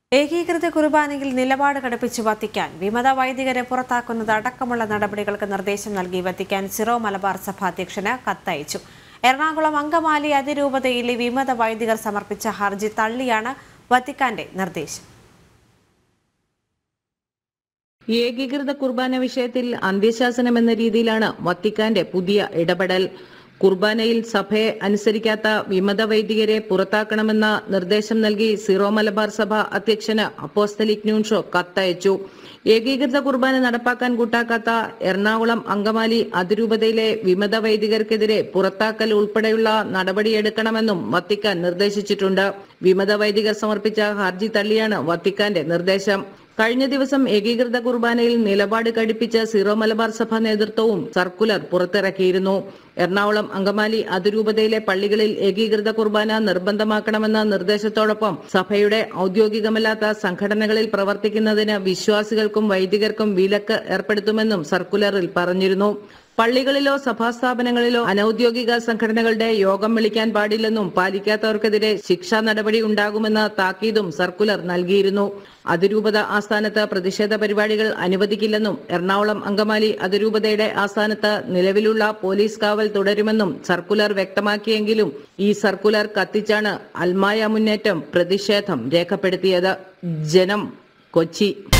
ഏകീകൃത കുർബാനയിൽ നിലപാട് കടുപ്പിച്ച് വത്തിക്കാൻ വിമത വൈദികരെ പുറത്താക്കുന്നത് അടക്കമുള്ള നടപടികൾക്ക് നിർദ്ദേശം നൽകി വത്തിക്കാൻ സിറോ മലബാർ സഭ അധ്യക്ഷന് കത്തയച്ചു. എറണാകുളം അങ്കമാലി അതിരൂപതയിലെ വിമത വൈദികർ സമർപ്പിച്ച ഹർജി തള്ളിയാണ് വത്തിക്കാന്റെ നിർദ്ദേശം. ഏകീകൃത കുർബാന വിഷയത്തിൽ അന്ത്യശാസനം എന്ന രീതിയിലാണ് വത്തിക്കാന്റെ പുതിയ ഇടപെടൽ. കുർബാനയിൽ സഭയെ അനുസരിക്കാത്ത വിമത വൈദികരെ പുറത്താക്കണമെന്ന നിർദ്ദേശം നൽകി സിറോ മലബാർ സഭ അധ്യക്ഷന് അപ്പോസ്തലിക് ന്യൂൻഷോ കത്തയച്ചു. ഏകീകൃത കുർബാന നടപ്പാക്കാൻ കൂട്ടാക്കാത്ത എറണാകുളം അങ്കമാലി അതിരൂപതയിലെ വിമത വൈദികർക്കെതിരെ പുറത്താക്കൽ ഉൾപ്പെടെയുള്ള നടപടിയെടുക്കണമെന്നും വത്തിക്കാൻ നിർദ്ദേശിച്ചിട്ടുണ്ട്. വിമത വൈദികർ സമർപ്പിച്ച ഹർജി തള്ളിയാണ് വത്തിക്കാന്റെ നിർദ്ദേശം. കഴിഞ്ഞ ദിവസം ഏകീകൃത കുർബാനയിൽ നിലപാട് കടുപ്പിച്ച സിറോ മലബാർ സഭ നേതൃത്വവും സർക്കുലർ പുറത്തിറക്കിയിരുന്നു. എറണാകുളം അങ്കമാലി അതിരൂപതയിലെ പള്ളികളിൽ ഏകീകൃത കുർബാന നിർബന്ധമാക്കണമെന്ന നിർദ്ദേശത്തോടൊപ്പം സഭയുടെ ഔദ്യോഗികമല്ലാത്ത സംഘടനകളിൽ പ്രവർത്തിക്കുന്നതിന് വിശ്വാസികൾക്കും വൈദികർക്കും വിലക്ക് ഏർപ്പെടുത്തുമെന്നും സർക്കുലറിൽ പറഞ്ഞിരുന്നു. പള്ളികളിലോ സഭാസ്ഥാപനങ്ങളിലോ അനൌദ്യോഗിക സംഘടനകളുടെ യോഗം വിളിക്കാൻ പാടില്ലെന്നും പാലിക്കാത്തവർക്കെതിരെ ശിക്ഷാ നടപടി ഉണ്ടാകുമെന്ന താക്കീതും സർക്കുലർ നൽകിയിരുന്നു. അതിരൂപത ആസ്ഥാനത്ത് പ്രതിഷേധ പരിപാടികൾ അനുവദിക്കില്ലെന്നും എറണാകുളം അങ്കമാലി അതിരൂപതയുടെ ആസ്ഥാനത്ത് നിലവിലുള്ള പോലീസ് കാവൽ തുടരുമെന്നും സർക്കുലർ വ്യക്തമാക്കിയെങ്കിലും ഈ സർക്കുലർ കത്തിച്ചാണ് അൽമായ മുന്നേറ്റം പ്രതിഷേധം രേഖപ്പെടുത്തിയത്. ജനം, കൊച്ചി.